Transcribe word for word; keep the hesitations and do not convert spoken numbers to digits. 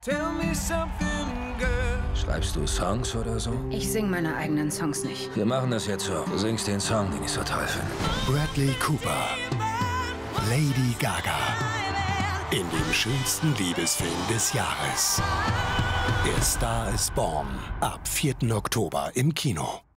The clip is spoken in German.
Tell me something, girl. Schreibst du Songs oder so? Ich sing meine eigenen Songs nicht. Wir machen das jetzt so. Du singst den Song, den ich so toll finde. Bradley Cooper, Lady Gaga, in dem schönsten Liebesfilm des Jahres. Der Star is Born, ab vierten Oktober im Kino.